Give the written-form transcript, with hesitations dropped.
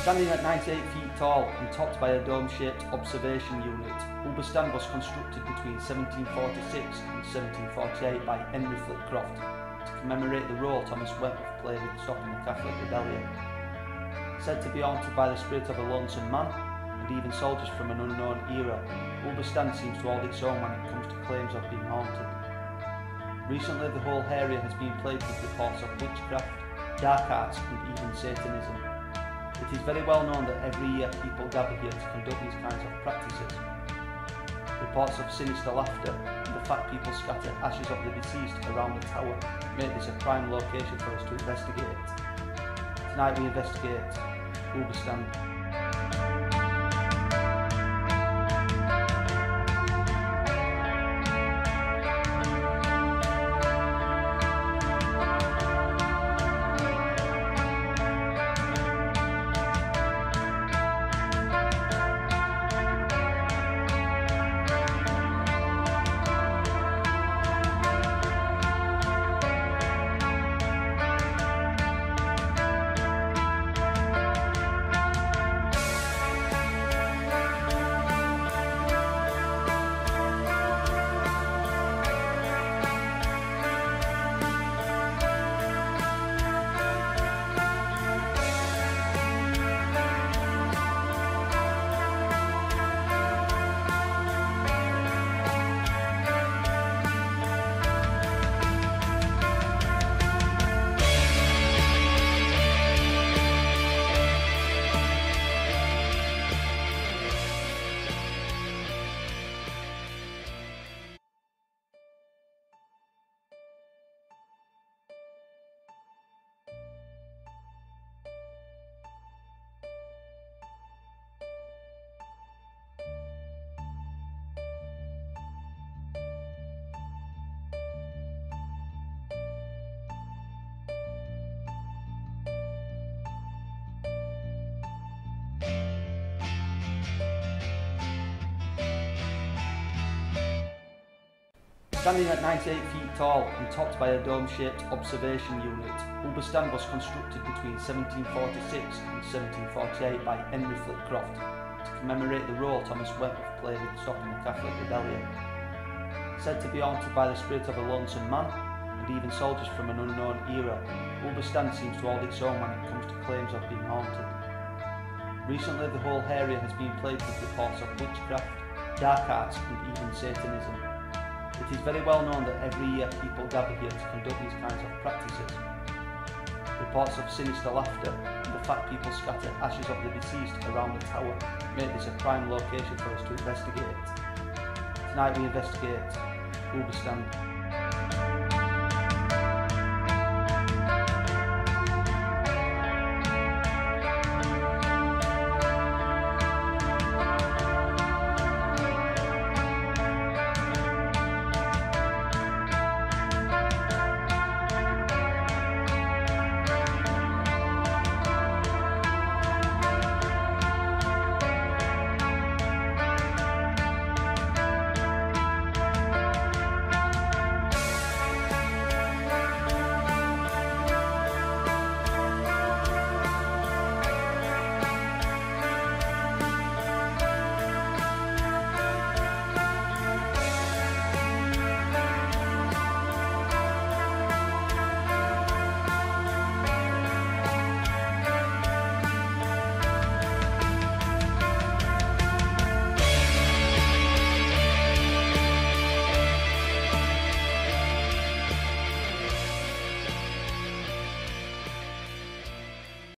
Standing at 98 feet tall and topped by a dome-shaped observation unit, Hoober Stand was constructed between 1746 and 1748 by Henry Flitcroft to commemorate the role Thomas Wentworth played in stopping the Catholic rebellion. Said to be haunted by the spirit of a lonesome man and even soldiers from an unknown era, Hoober Stand seems to hold its own when it comes to claims of being haunted. Recently, the whole area has been plagued with reports of witchcraft, dark arts and even Satanism. It is very well known that every year people gather here to conduct these kinds of practices. Reports of sinister laughter and the fact people scatter ashes of the deceased around the tower make this a prime location for us to investigate. Tonight we investigate Hoober Stand. Standing at 98 feet tall and topped by a dome-shaped observation unit, Hoober Stand was constructed between 1746 and 1748 by Henry Flitcroft to commemorate the role Thomas Wentworth played in stopping the Catholic rebellion. Said to be haunted by the spirit of a lonesome man and even soldiers from an unknown era, Hoober Stand seems to hold its own when it comes to claims of being haunted. Recently, the whole area has been plagued with reports of witchcraft, dark arts and even Satanism. It is very well known that every year people gather here to conduct these kinds of practices. Reports of sinister laughter and the fact people scatter ashes of the deceased around the tower make this a prime location for us to investigate. Tonight we investigate Hoober Stand.